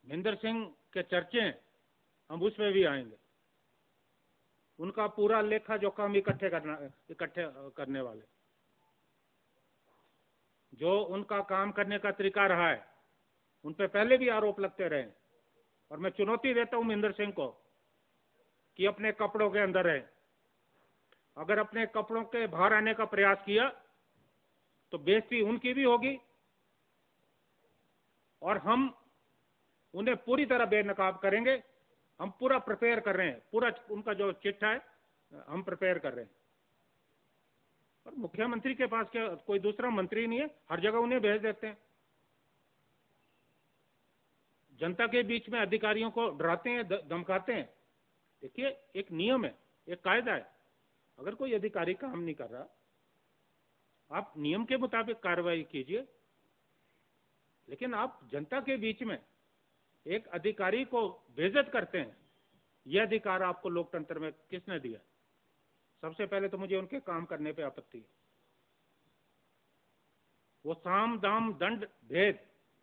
महेंद्र सिंह के चर्चे हैं, हम उसमें भी आएंगे। उनका पूरा लेखा जोखा हम इकट्ठे करने वाले, जो उनका काम करने का तरीका रहा है, उन पे पहले भी आरोप लगते रहे। और मैं चुनौती देता हूं महेंद्र सिंह को कि अपने कपड़ों के अंदर रहे। अगर अपने कपड़ों के बाहर आने का प्रयास किया तो बेइज्जती उनकी भी होगी, और हम उन्हें पूरी तरह बेनकाब करेंगे। हम पूरा प्रिपेयर कर रहे हैं, पूरा उनका जो चिट्ठा है हम प्रिपेयर कर रहे हैं। और मुख्यमंत्री के पास क्या कोई दूसरा मंत्री नहीं है, हर जगह उन्हें भेज देते हैं। जनता के बीच में अधिकारियों को डराते हैं, धमकाते हैं। देखिए, एक नियम है, एक कायदा है। अगर कोई अधिकारी काम नहीं कर रहा, आप नियम के मुताबिक कार्रवाई कीजिए, लेकिन आप जनता के बीच में एक अधिकारी को बेइज्जत करते हैं। यह अधिकार आपको लोकतंत्र में किसने दिया? सबसे पहले तो मुझे उनके काम करने पे आपत्ति है। वो साम दाम दंड भेद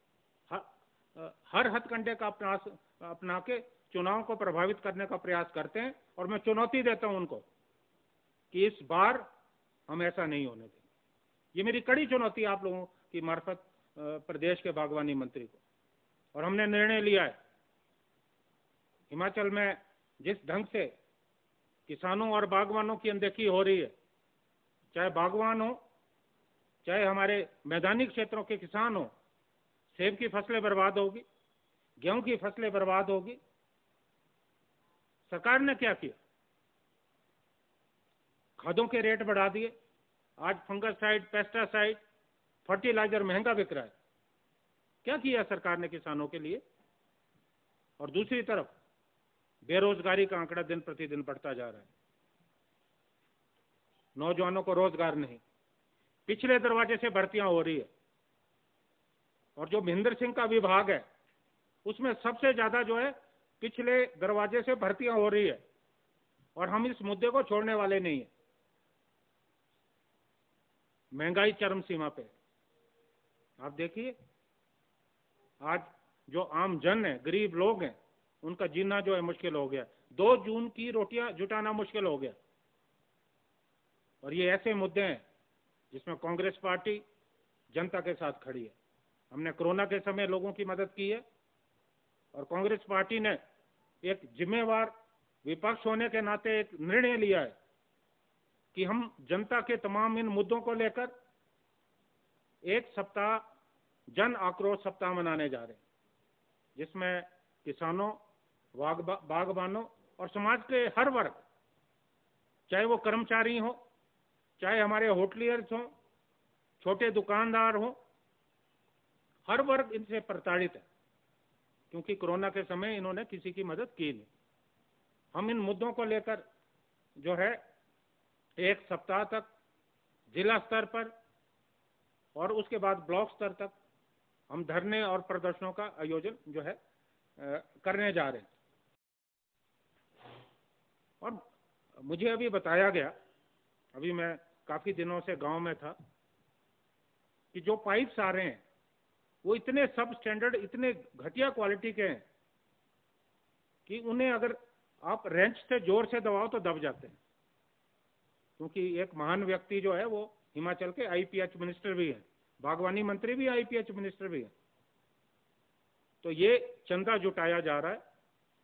हर हथकंडे का अपना के चुनाव को प्रभावित करने का प्रयास करते हैं, और मैं चुनौती देता हूं उनको कि इस बार हम ऐसा नहीं होने देंगे। ये मेरी कड़ी चुनौती आप लोगों की मार्फत प्रदेश के बागवानी मंत्री को। और हमने निर्णय लिया है, हिमाचल में जिस ढंग से किसानों और बागवानों की अनदेखी हो रही है, चाहे बागवान हो, चाहे हमारे मैदानी क्षेत्रों के किसान हो, सेब की फसलें बर्बाद होगी, गेहूं की फसलें बर्बाद होगी। सरकार ने क्या किया? खादों के रेट बढ़ा दिए। आज फंगसाइड, पेस्टिसाइड, फर्टिलाइजर महंगा बिक रहा है। क्या किया सरकार ने किसानों के लिए? और दूसरी तरफ बेरोजगारी का आंकड़ा दिन प्रतिदिन बढ़ता जा रहा है। नौजवानों को रोजगार नहीं, पिछले दरवाजे से भर्तियां हो रही है। और जो महेंद्र सिंह का विभाग है, उसमें सबसे ज्यादा जो है पिछले दरवाजे से भर्तियां हो रही है, और हम इस मुद्दे को छोड़ने वाले नहीं है। महंगाई चरम सीमा पे। आप देखिए, आज जो आम जन है, गरीब लोग हैं, उनका जीना जो है मुश्किल हो गया। 2 जून की रोटियां जुटाना मुश्किल हो गया। और ये ऐसे मुद्दे हैं जिसमें कांग्रेस पार्टी जनता के साथ खड़ी है। हमने कोरोना के समय लोगों की मदद की है, और कांग्रेस पार्टी ने एक जिम्मेवार विपक्ष होने के नाते एक निर्णय लिया है कि हम जनता के तमाम इन मुद्दों को लेकर एक सप्ताह जन आक्रोश सप्ताह मनाने जा रहे हैं, जिसमें किसानों, बागबानों और समाज के हर वर्ग, चाहे वो कर्मचारी हो, चाहे हमारे होटलियर्स हो, छोटे दुकानदार हो, हर वर्ग इनसे प्रताड़ित है, क्योंकि कोरोना के समय इन्होंने किसी की मदद की नहीं। हम इन मुद्दों को लेकर जो है एक सप्ताह तक जिला स्तर पर और उसके बाद ब्लॉक स्तर तक हम धरने और प्रदर्शनों का आयोजन जो है करने जा रहे हैं। और मुझे अभी बताया गया, अभी मैं काफी दिनों से गांव में था, कि जो पाइप्स आ रहे हैं वो इतने सब स्टैंडर्ड, इतने घटिया क्वालिटी के हैं कि उन्हें अगर आप रेंच से जोर से दबाओ तो दब जाते हैं। क्योंकि एक महान व्यक्ति जो है वो हिमाचल के आईपीएच मिनिस्टर भी हैं, बागवानी मंत्री भी, आईपीएच मिनिस्टर भी हैं। तो ये चंदा जुटाया जा रहा है।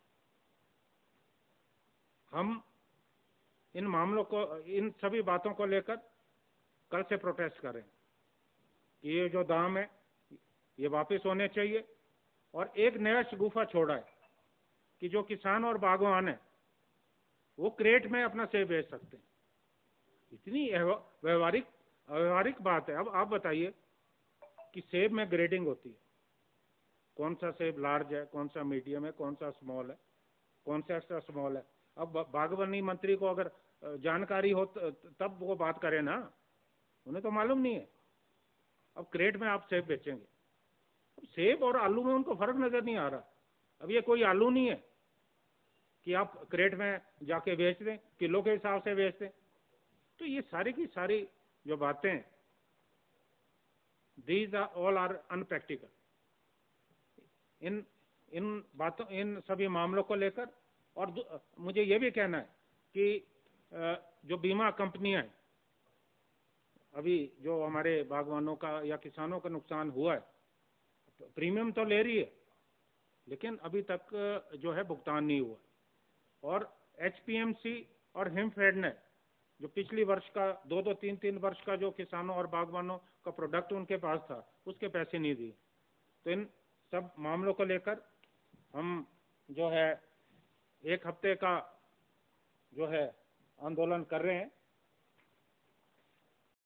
हम इन मामलों को, इन सभी बातों को लेकर कल से प्रोटेस्ट करें कि ये जो दाम है ये वापस होने चाहिए। और एक नया शगुफा छोड़ा है कि जो किसान और बागवान है वो क्रेट में अपना सेब बेच सकते हैं। इतनी व्यवहारिक बात है। अब आप बताइए कि सेब में ग्रेडिंग होती है, कौन सा सेब लार्ज है, कौन सा मीडियम है, कौन सा स्मॉल है, कौन सा एक्स्ट्रा स्मॉल है। अब बागवानी मंत्री को अगर जानकारी हो तब वो बात करें ना, उन्हें तो मालूम नहीं है। अब क्रेट में आप सेब बेचेंगे, अब सेब और आलू में उनको फर्क नजर नहीं आ रहा। अब ये कोई आलू नहीं है कि आप क्रेट में जाके बेच दें, किलो के हिसाब से बेच दें। तो ये सारी की सारी जो बातें, दीज ऑल आर अनप्रैक्टिकल। इन इन बातों, इन सभी मामलों को लेकर। और मुझे ये भी कहना है कि जो बीमा कंपनियां हैं, अभी जो हमारे बागवानों का या किसानों का नुकसान हुआ है, तो प्रीमियम तो ले रही है, लेकिन अभी तक जो है भुगतान नहीं हुआ। और एचपीएमसी और हिमफेड ने जो पिछली वर्ष का 2-3 वर्ष का जो किसानों और बागवानों का प्रोडक्ट उनके पास था, उसके पैसे नहीं दिए। तो इन सब मामलों को लेकर हम जो है 1 हफ्ते का जो है आंदोलन कर रहे हैं।